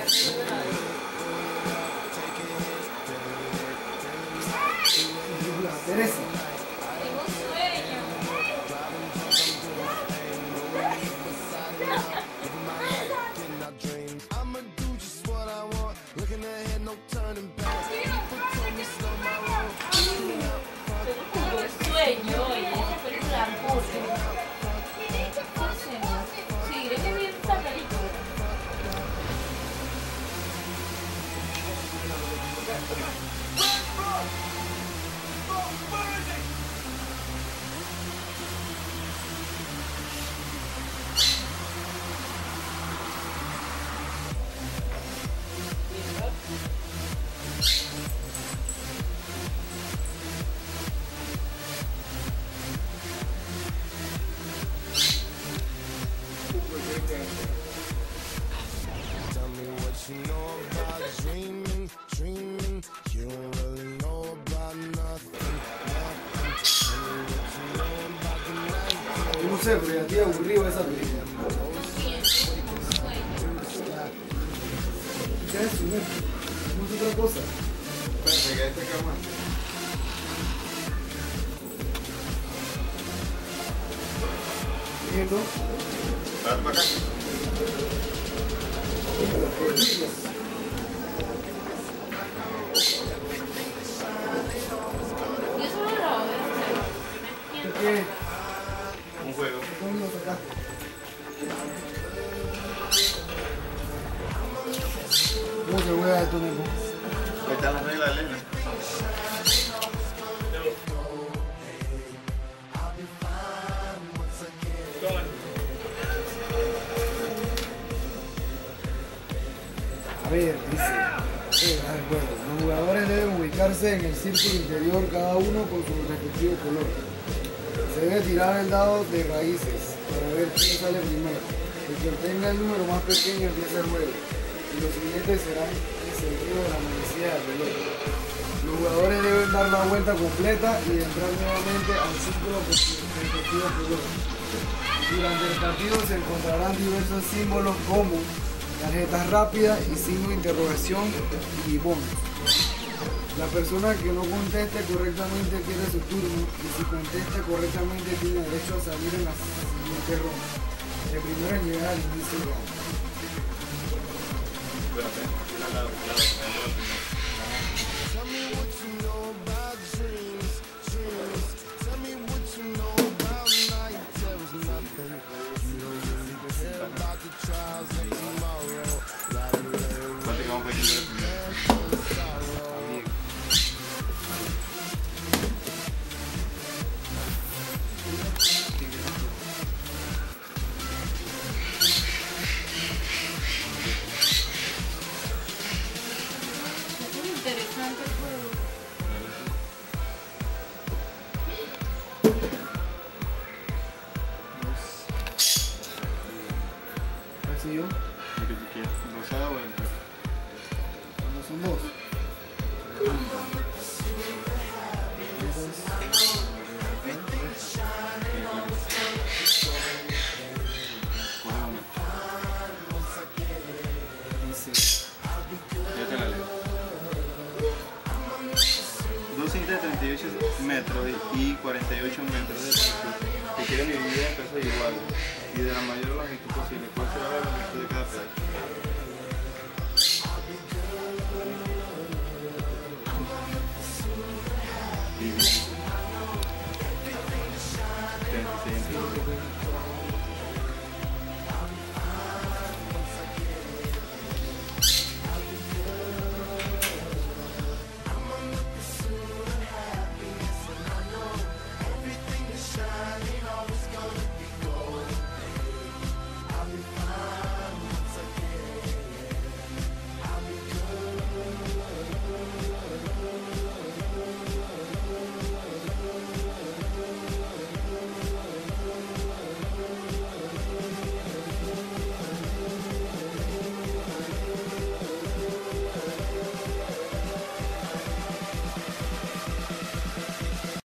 Teresa. Tengo un sueño. Tengo un sueño, oye, esa película puse. Sí, creo que vi esta película. Tell me what you know about dreaming, dreaming. You don't really know about nothing, nothing. Tell me what you know about the night. Yo no sé, pero ya estoy aburrido esa película. ¿Qué es eso? No es otra cosa. Espérate, que este cama. ¿Qué es esto? Espérate para acá. Yo solo lo veo, pero ¿Qué es? Un juego. ¿Dónde lo sacaste? ¿Cómo se juega esto, Nepo? Ahí están las reglas, Elena. A ver, dice, el juego. Los jugadores deben ubicarse en el círculo interior, cada uno con su respectivo color. Se debe tirar el dado de raíces para ver quién sale primero. El que obtenga el número más pequeño empieza el juego. Y los siguientes serán en sentido de la manecilla del reloj. Los jugadores deben dar la vuelta completa y entrar nuevamente al círculo con su respectivo color. Durante el partido se encontrarán diversos símbolos como tarjetas rápidas y signo de interrogación y bonus. La persona que no conteste correctamente pierde su turno y si contesta correctamente tiene derecho a salir en la siguiente ronda. El primero en llegar al inicio de la ronda. Espérate. Tell me what you know about dreams, dreams. Tell me what you know about night terrors, nothing. You don't really care about the trials of tomorrow. Gotta learn Espérate que vamos a ir primero. sorrow. es muy interesante el juego. Así yo, Lo que tú quieras. Rosado o blanco. cuando son dos. Coge uno. Dice, Ya te la leo. Dos cintas de 38 metros y 48 metros de longitud que quieren dividir en pesos iguales y de la mayor longitud posible. ¿Cuál será la longitud de cada pedazo?